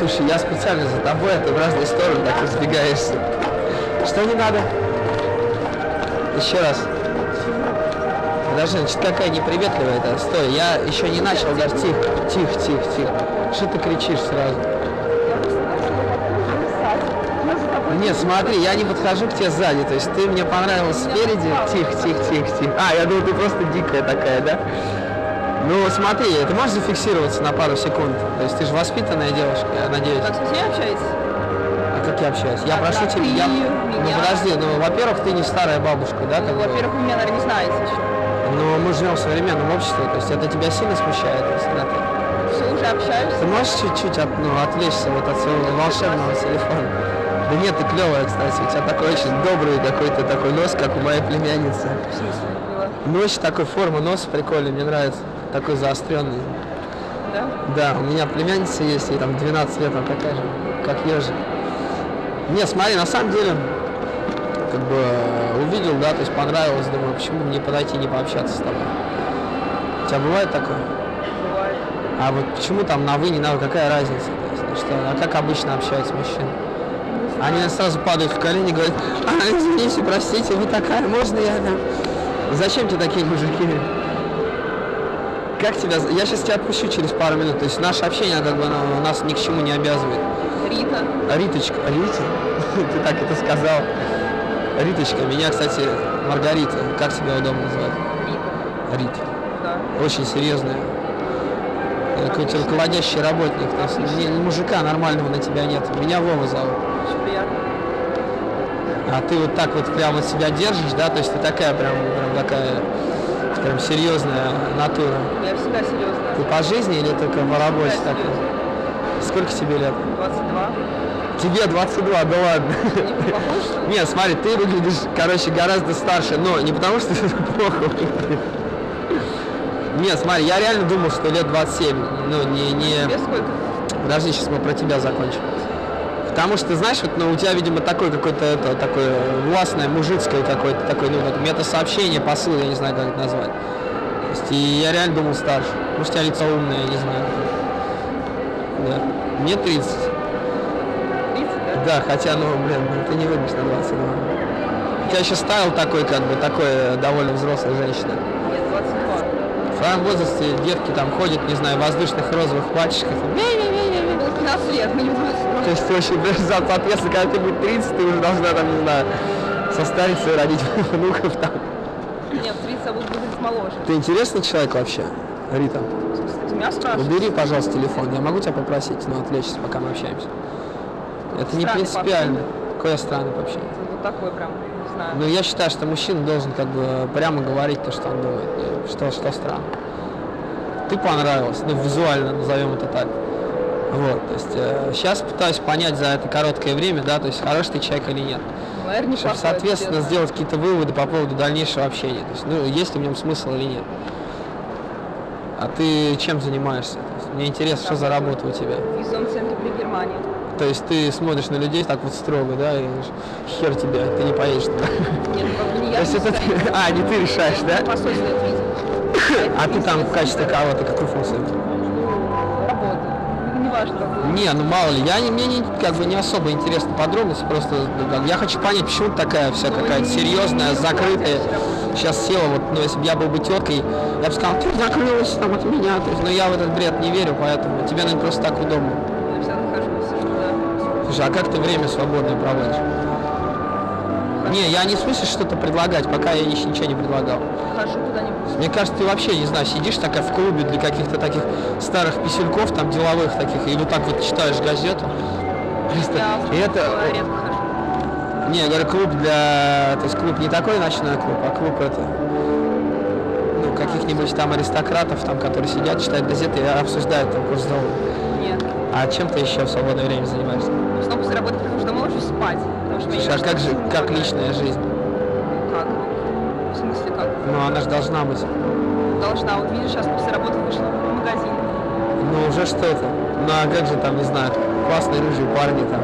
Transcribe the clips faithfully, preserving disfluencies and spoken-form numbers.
Слушай, я специально за тобой, а ты в разные стороны так разбегаешься. Что не надо? Еще раз. Подожди, значит, какая неприветливая это. Стой, я еще не начал, даже тихо, тихо, тихо, тихо. Что ты кричишь сразу? Нет, смотри, я не подхожу к тебе сзади, то есть ты мне понравилась спереди. Тихо, тихо, тихо, тихо. А, я думал, ты просто дикая такая, да? Ну, смотри, ты можешь зафиксироваться на пару секунд? То есть ты же воспитанная девушка, я надеюсь. Как со всеми общаетесь? А как я общаюсь? Я прошу тебя, я... Ну, подожди, ну, во-первых, ты не старая бабушка, да? Ну, во-первых, вы меня, наверное, не знаете еще. Но мы живем в современном обществе, то есть это тебя сильно смущает, если да, ты... Все, уже общаюсь. Ты можешь чуть-чуть от, ну, отвлечься вот от своего волшебного телефона? Да нет, ты клевая, кстати, у тебя такой очень добрый какой-то такой нос, как у моей племянницы. Ну, очень такой формы носа прикольный, мне нравится. Такой заостренный. Да? Да, у меня племянница есть, ей там двенадцать лет, она такая же, как ежик. Не, смотри, на самом деле, как бы увидел, да, то есть понравилось, думаю, почему не подойти, не пообщаться с тобой. У тебя бывает такое? Бывает. А вот почему там на вы, не на какая разница? То есть, ну, что, а как обычно общаются мужчины? Они сразу падают в колени и говорят: а, извините, простите, вы такая, можно я там? Зачем тебе такие мужики? Как тебя... Я сейчас тебя отпущу через пару минут. То есть наше общение, как бы, оно нас ни к чему не обязывает. Рита. Риточка. Рита? Ты так это сказал. Риточка. Меня, кстати, Маргарита. Как тебя удобно называть? Рита. Рита. Да. Очень серьезная. Какой-то руководящий работник. То есть, ни, ни мужика нормального на тебя нет. Меня Вова зовут. Очень приятно. А ты вот так вот прямо себя держишь, да? То есть ты такая прям, прям такая... Прям серьезная натура. Я всегда серьезная. Ты по жизни или только по работе так? Сколько тебе лет? двадцать два. Тебе двадцать два, да ладно. Не похож, что ли? Нет, смотри, ты выглядишь, короче, гораздо старше, но не потому что ты плохо выглядишь. Нет, смотри, я реально думал, что лет двадцать семь. Ну, не... не... Тебе сколько? Подожди, сейчас мы про тебя закончим. Потому что, знаешь, вот, ну, у тебя, видимо, такой какой-то, это, такое властное, мужицкое какое-то, такое, ну, вот, метасообщение, посыл, я не знаю, как это назвать. То есть, и я реально думал старше. Может, у тебя лицо умное, я не знаю. Да. Мне тридцать. тридцать, да? Да, хотя, ну, блин, ну, ты не выглядишь на двадцать два. У тебя еще стайл такой, как бы, такой довольно взрослая женщина. Нет, двадцать два. В твоем возрасте девки там ходят, не знаю, в воздушных розовых платьишках. Было пятнадцать лет, мне двадцать два. То есть ты очень, соответственно, когда тебе будет тридцать, ты уже должна, там, не знаю, состариться и родить внуков там. Нет, в тридцать я буду выглядеть моложе. Ты интересный человек вообще, Рита? Ты меня спрашиваешь? Убери, пожалуйста, телефон. Я могу тебя попросить, ну, отвлечься, пока мы общаемся? Это не Странный принципиально. Какой я странный вообще? Вот такой прям, не знаю. Ну, я считаю, что мужчина должен как бы прямо говорить то, что он думает, что, что странно. Ты понравилась, ну, визуально назовем это так. Вот, то есть э, сейчас пытаюсь понять за это короткое время, да, то есть хороший ты человек или нет. Наверное, не Чтобы, плохой, соответственно, это сделать какие-то выводы по поводу дальнейшего общения. То есть, ну, есть ли в нем смысл или нет. А ты чем занимаешься? То есть, мне интересно, что за работа у тебя? В визовом центре при Германии. То есть ты смотришь на людей так вот строго, да, и хер тебе, ты не поедешь туда. Нет, как бы не я. То есть это ты... А, не ты решаешь, да? Посольство это виза. А ты там в качестве кого? Ты какую функцию? Работа. Неважно, какую. Не, ну мало ли, я не, мне не, как бы не особо интересны подробности, просто ну, я хочу понять, почему ты такая вся какая-то серьезная, закрытая. Сейчас села, вот, ну, если бы я был бы теткой, я бы сказал, ты закрылась там от меня, то есть, но я в этот бред не верю, поэтому тебе, наверное, просто так удобно. Я всегда нахожусь, что да. Слушай, а как ты время свободное проводишь? Не, я не в смысле что-то предлагать, пока я еще ничего не предлагал. Хожу куда-нибудь. Мне кажется, ты вообще, не знаю, сидишь такая в клубе для каких-то таких старых писюльков, там, деловых таких, и вот так вот читаешь газету. Я И это... редко хожу. Не, я говорю, клуб для... То есть клуб не такой ночной клуб, а клуб это... Ну, каких-нибудь там аристократов, там, которые сидят, читают газеты и обсуждают там курс доллара. Нет. А чем ты еще в свободное время занимаешься? В основном после работы прихожу домой, ложусь спать. Потому что Слушай, а как же, как личная жизнь? Как? В смысле как? Ну, она же должна быть. Должна. Вот видишь, сейчас после работы вышла в магазин. Ну, уже что-то. Ну, а как же там, не знаю, классные рыжие парни там.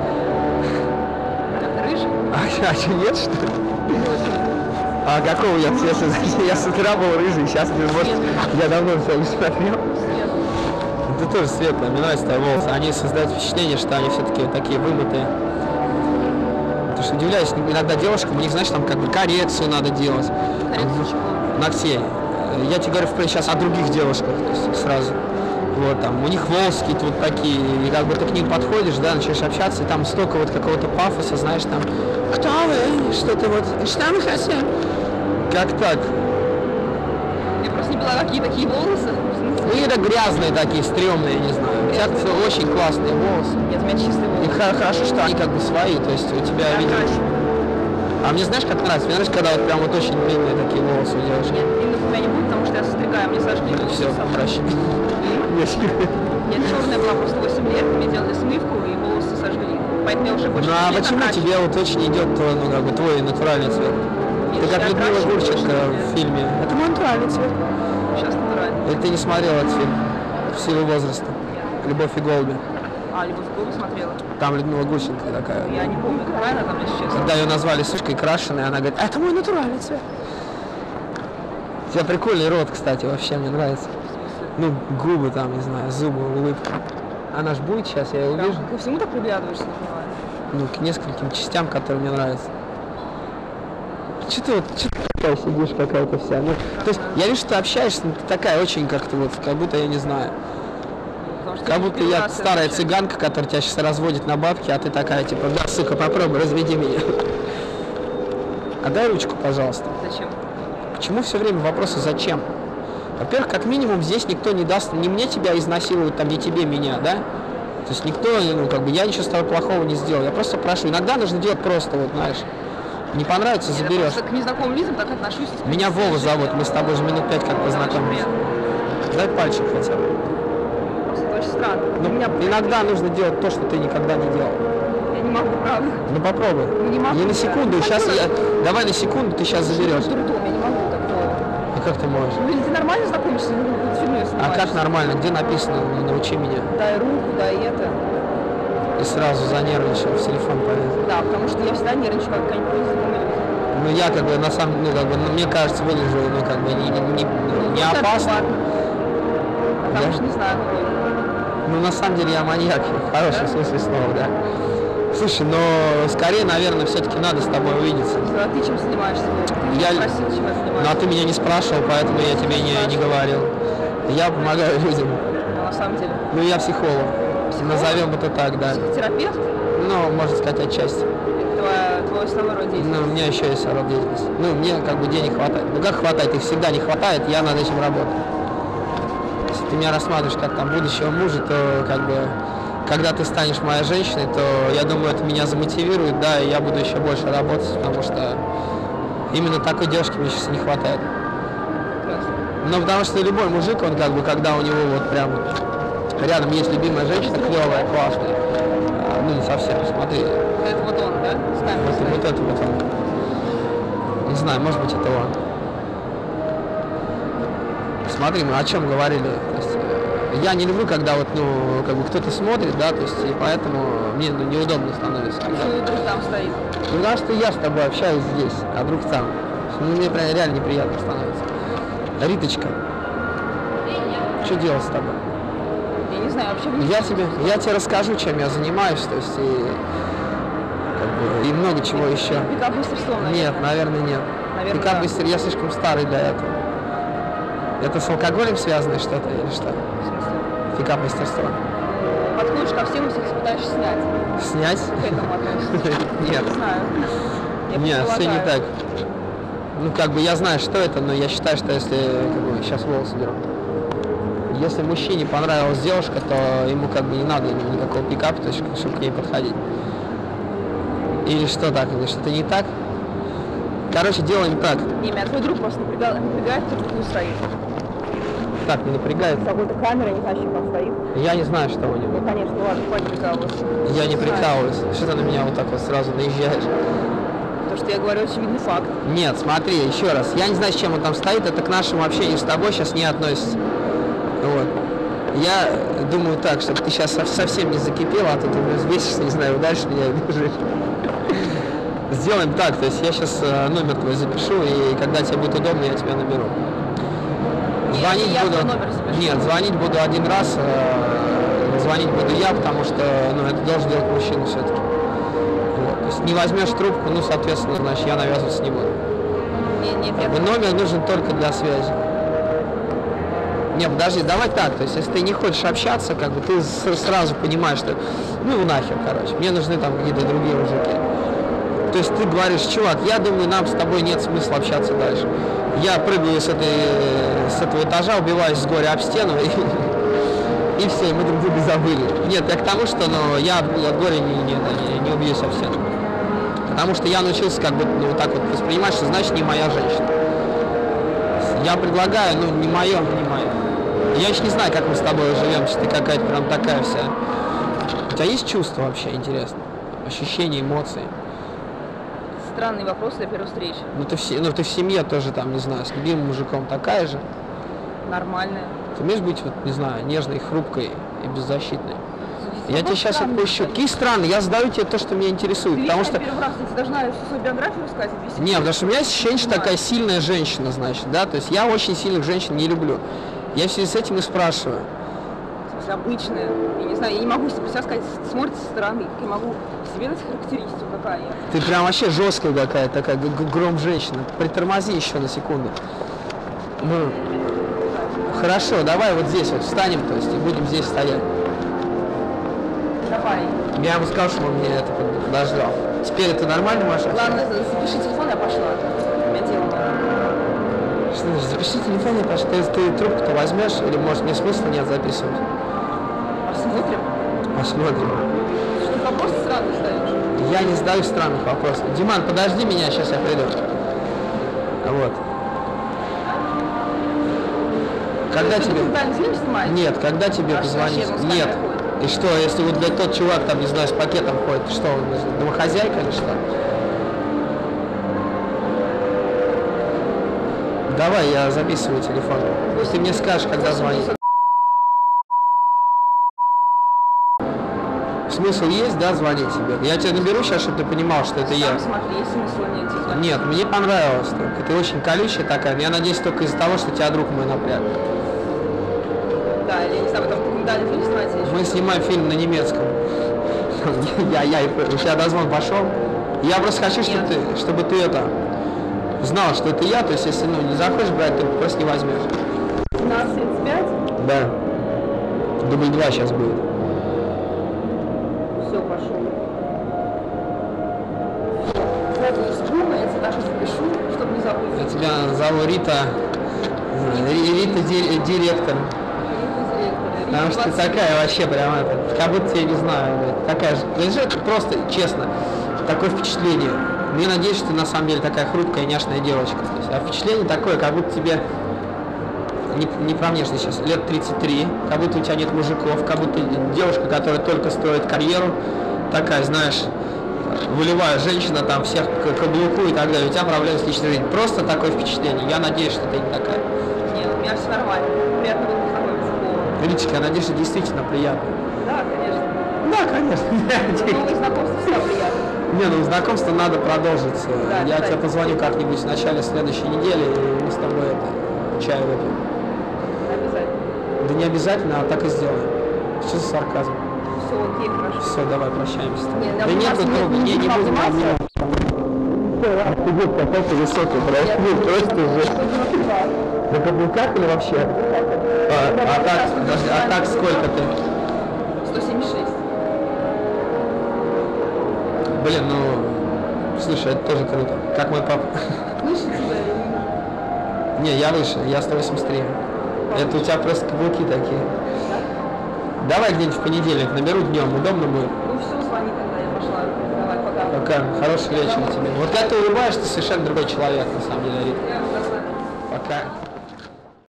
Как рыжий? А, а что, нет, что ли? А какого я я, я с утра был рыжий, сейчас, может, я давно все не смотрел. Нет. Да тоже светлые, мне нравятся твои волосы. Они создают впечатление, что они все-таки такие вымытые. Потому что удивляюсь, иногда девушкам, у них, знаешь, там как бы коррекцию надо делать. Коррекцию чего? Ногтей. Я тебе говорю, в принципе, сейчас о других девушках, то есть сразу. Вот там, у них волосы какие-то вот такие, и как бы ты к ним подходишь, да, начинаешь общаться, и там столько вот какого-то пафоса, знаешь, там, кто вы, что-то вот, что мы хотим? Как так? Я просто не поняла, какие такие волосы. Ну, это грязные такие, стрёмные, я не знаю. У тебя все очень классные волосы. Нет, у меня чистые И волосы. хо- хорошо, что они как бы свои, то есть у тебя, Я видимо... кращу. А мне знаешь, как нравится? Мне нравится, когда вот прям вот очень длинные такие волосы у девушки. Нет, длинных у меня не будет, потому что я состригаю, мне сожгли волосы. Все, сама. прощай. Я черная была просто восемь лет, мне делали смывку и волосы сожгли. Поэтому я уже больше Ну а не почему накрашиваю. тебе вот очень идет твой, ну как бы твой натуральный цвет? Ты Видишь, как я Людмила крашеная Гурченко больше в не фильме. Это мой натуральный цвет. делаю. Сейчас натурально. Или ты не смотрел этот фильм «В силу возраста»? «Любовь и голуби». А, «Любовь к Богу» смотрела. Там Людмила Гурченко такая. Я не помню, какая она там, если честно. Когда ее назвали сушкой крашеной, она говорит, а это мой натуральный цвет. У тебя прикольный рот, кстати, вообще мне нравится. Ну, губы там, не знаю, зубы, улыбка. Она ж будет сейчас, я ее увижу. Ко всему так приглядываешься, не понимаю. Ну, к нескольким частям, которые мне нравятся. Что ты вот, что ты такая сидишь какая-то вся? Ну, то есть, я вижу, что ты общаешься, но ты такая очень как-то вот, как будто, я не знаю, Потому что как я будто первый я раз старая общаюсь. цыганка, которая тебя сейчас разводит на бабки, а ты такая, типа, да, сука, попробуй, разведи меня. Отдай ручку, пожалуйста. Зачем? Почему все время вопросы «зачем»? Во-первых, как минимум здесь никто не даст, не мне тебя изнасилуют, там, не тебе меня, да? То есть никто, ну, как бы, я ничего с тобой плохого не сделал. Я просто прошу. Иногда нужно делать просто, вот, знаешь, не понравится, Я заберешь. просто к незнакомым лицам так отношусь. Меня Вова зовут, мы с тобой же минут пять как Очень познакомились. приятно. Дай пальчик хотя бы. Просто это очень странно. Ну, У меня иногда нужно делать то, что ты никогда не делал. я не могу, правда. Ну попробуй. Ну, не могу, на да. секунду, Ну, сейчас я... попробуй. Давай на секунду, ты сейчас заберешь. Трудом, я не могу такого. А как ты можешь? Ну, или ты нормально знакомишься, или ты фигнёй А занимаешься? как нормально? Где написано? Ну, научи меня. Дай руку, дай это. И сразу занервничал, в телефон полез. Да, потому что я всегда нервничаю, как какая-нибудь знакомая. Ну я как бы на самом ну как бы, ну, мне кажется, выгляжу, ну как бы не, не, не, не опасно. Потому Да? что не знаю, какой. Ну на самом деле я маньяк, в хорошем смысле слова, да. Слушай, но скорее, наверное, все-таки надо с тобой увидеться. А ты чем занимаешься? Ты Я- меня спросил, чем я занимаюсь. Ну а ты меня не спрашивал, поэтому я тебе не, не говорил. Я помогаю людям. А на самом деле. Ну я психолог. Психолог? Назовем это так, да. Психотерапевт? Ну, можно сказать, отчасти. Это твоя, твой основной род деятельности. Ну, у меня еще есть род деятельности. Ну, мне как бы денег хватает. Ну, как хватает? Их всегда не хватает, я над этим работаю. Если ты меня рассматриваешь как там будущего мужа, то как бы, когда ты станешь моей женщиной, то я думаю, это меня замотивирует, да, и я буду еще больше работать, потому что именно такой девушки мне сейчас не хватает. Прекрасно. Ну, потому что любой мужик, он как бы, когда у него вот прям рядом есть любимая женщина, клевая, классная, а, ну, не совсем, смотри, Это вот он, да? С камерой вот, стоит. вот это вот он. Не знаю, может быть, это он. Смотри, мы о чем говорили. То есть, э, я не люблю, когда вот, ну, как бы кто-то смотрит, да, то есть, и поэтому мне ну, неудобно становится. Когда... Почему друг там стоит? Ну, потому что я с тобой общаюсь здесь, а друг там. Ну, мне прям реально неприятно становится. Риточка, что делать с тобой? Я не знаю, вообще не Я тебе, я тебе расскажу, чем я занимаюсь, то есть, и, как бы, и много чего еще. Пикап-мастерством, наверное. Нет, наверное, нет. Наверное, Пикап-мастер, я слишком старый для этого. Это с алкоголем связано что-то или что? В смысле? Пикап-мастерство. Подходишь ко всем и всех пытаешься снять. Снять? К этому относишься. Нет. Не знаю. Я Нет, все не предполагаю. так. Ну, как бы я знаю, что это, но я считаю, что если, как бы, сейчас волосы беру. Если мужчине понравилась девушка, то ему как бы не надо никакого пикапа, то есть, чтобы к ней подходить. Или что так, или что-то не так. Короче, делаем так. Не, меня твой друг просто напрягает, напрягает, кто тут стоит. Так, не напрягает. С какой-то камерой, не знаю, чем там стоит. Я не знаю, что у него. Ну, конечно, ладно, хватит прикалываться. Я не знаю. прикалываюсь. Что ты на меня вот так вот сразу наезжаешь? То, что я говорю, очевидный факт. Нет, смотри, еще раз. Я не знаю, с чем он там стоит, это к нашему общению с тобой сейчас не относится. Вот. Я думаю так, чтобы ты сейчас совсем не закипела, а то ты взвесишься, не знаю, дальше меня бежишь. Сделаем так, то есть я сейчас номер твой запишу, и когда тебе будет удобно, я тебя наберу. Нет, Звонить я буду. твой номер запишу. Нет, звонить буду один раз, э, звонить буду я, потому что, ну, это должен делать мужчина все-таки. Вот. То есть не возьмешь трубку, ну, соответственно, значит, я навязываться не буду. Нет, нет, Как бы номер нужен только для связи. Не, подожди, давай так, то есть если ты не хочешь общаться, как бы ты сразу понимаешь, что ну нахер, короче, мне нужны там какие-то другие мужики. То есть ты говоришь, чувак, я думаю, нам с тобой нет смысла общаться дальше. Я прыгаю с, этой, с этого этажа, убиваюсь с горя об стену, и, и все, и мы друг друга забыли. Нет, я к тому, что ну, я от горя не, не, не, не убьюсь об стену. Потому что я научился как бы ну, вот так вот воспринимать, что значит не моя женщина. Я предлагаю, ну не мое, не мое. Я еще не знаю, как мы с тобой живем, что ты какая-то прям такая вся. У тебя есть чувства вообще, интересно? Ощущения, эмоции? Странный вопрос для первой встречи. Ну ты, в, ну ты в семье тоже там, не знаю, с любимым мужиком такая же? Нормальная. Ты умеешь быть, вот, не знаю, нежной, хрупкой и беззащитной? Я Вопрос тебя сейчас странный, отпущу. Какие страны? Я задаю тебе то, что меня интересует. Ты потому видишь, что... я первый раз, я тебе должна всю свою биографию рассказать. Не, потому что у меня есть ощущение, что такая сильная женщина, значит, да, то есть я очень сильных женщин не люблю. Я в связи с этим и спрашиваю. В смысле, обычная. Я не знаю, я не могу себе сейчас сказать, смотрите со стороны, как я могу себе дать характеристику, какая я. Ты прям вообще жесткая какая-то, такая гром женщина. Притормози еще на секунду. Ну, хорошо, давай вот здесь вот встанем, то есть, и будем здесь стоять. Давай. Я ему сказал, что он мне это подождал. Теперь это нормально, Маша? Ладно, запиши телефон, я пошла. У меня дело. Что значит, запиши телефон, я пошла. Ты, ты трубку-то возьмешь, или может мне смысла нет записывать? Посмотрим. Посмотрим. Что ты вопросы странные ставишь? Я не задаю странных вопросов. Диман, подожди меня, сейчас я приду. Вот. Когда ты, тебе... Ты фильм снимаешь? Нет, когда тебе а позвонить? Что, Нет. И что, если вот блядь, тот чувак там, не знаю, с пакетом ходит, что он, домохозяйка или что? Давай, я записываю телефон. Ты мне скажешь, когда звонить. Смысл есть, да, звонить тебе? Я тебя наберу сейчас, чтобы ты понимал, что это Сам я. смотри, есть смысла нет. Типа. Нет, мне понравилось только. Ты очень колючая такая. Я надеюсь только из-за того, что тебя друг мой напряг. Да, или не знаю, вы там документальный фильм снимаете еще? Мы снимаем фильм на немецком. Я, я, у тебя дозвон пошел. Я просто хочу, чтобы ты, чтобы ты это знал, что это я. То есть, если ну, не захочешь брать, ты просто не возьмешь. двенадцать тридцать пять? Да. Дубль два сейчас будет. Все, пошел. Кстати, из Гума я тебе даже запишу, чтобы не забыть. Я тебя зову Рита. Рита ди- директор. Потому что ты такая вообще прям это, как будто я не знаю, такая же, это просто, честно, такое впечатление. Мне надеюсь, что ты на самом деле такая хрупкая, няшная девочка. То есть, а впечатление такое, как будто тебе, не, не про внешность сейчас, лет тридцать три, как будто у тебя нет мужиков, как будто девушка, которая только строит карьеру, такая, знаешь, волевая женщина, там всех к каблуку и так далее. У тебя проблемы с личной жизнью. Просто такое впечатление. Я надеюсь, что ты не такая. Нет, у меня все нормально. Приятно было познакомиться. Риточка, я надеюсь, что действительно приятно. Да, конечно. Да, конечно. Новые знакомства всегда приятно. Не, ну знакомство надо продолжить. Да, я кстати. тебе позвоню как-нибудь в начале следующей недели, и мы с тобой это, чай выпьем. Обязательно. Да не обязательно, а так и сделаем. Что за сарказм? Все, окей, хорошо. Все, давай, прощаемся. Не, да не нет, обниматься, тут не- не, не не будем обниматься. обниматься. Ты будешь какой-то высокий, просто, просто же. На каблуках или вообще? А, а так, подожди, а так сколько ты? сто семьдесят шесть. Блин, ну, слушай, это тоже круто. Как мой папа. Выше тебя или Не, я выше, я сто восемьдесят три. Это у тебя просто каблуки такие. Давай где-нибудь в понедельник, наберу днем, удобно будет. Ну все, звони тогда, я пошла. Давай, пока. Пока, хороший вечер тебе. Вот когда ты улыбаешься, ты совершенно другой человек, на самом деле, Рита. Я, давай. Пока.